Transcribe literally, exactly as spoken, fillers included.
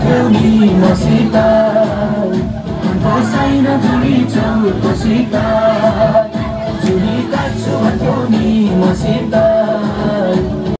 नि मसित मनको छैन जुनी चौधसित जुनी काट्छु भन्थ्यौ नि मसित